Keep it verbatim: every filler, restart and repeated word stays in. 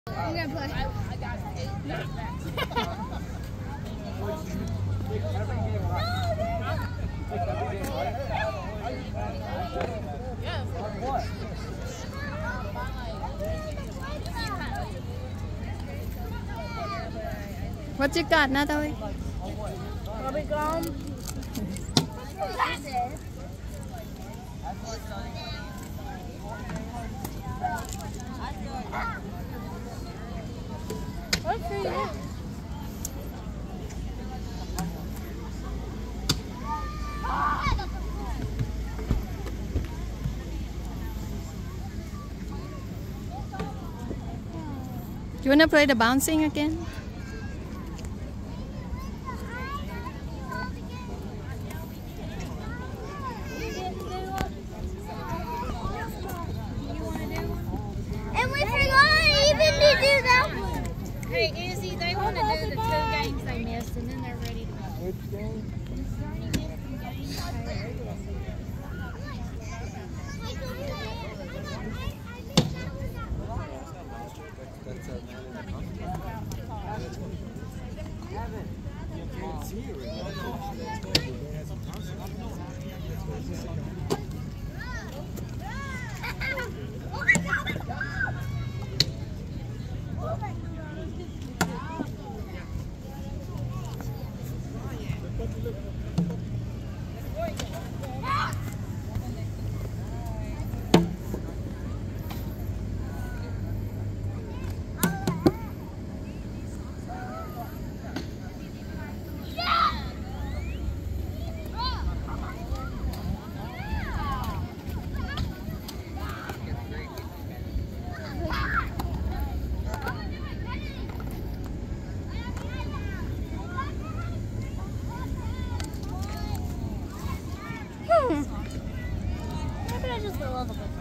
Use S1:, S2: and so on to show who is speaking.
S1: I'm gonna play.
S2: What you got, Natalie?
S1: Bobby gum. What's for you?
S2: Do you want to play the bouncing again?
S1: And we forgot even to do that one.
S3: Hey, Izzy, they want to do the two games they missed, and then they're ready to go.
S4: Which game?
S1: Maybe I just fell off a bit.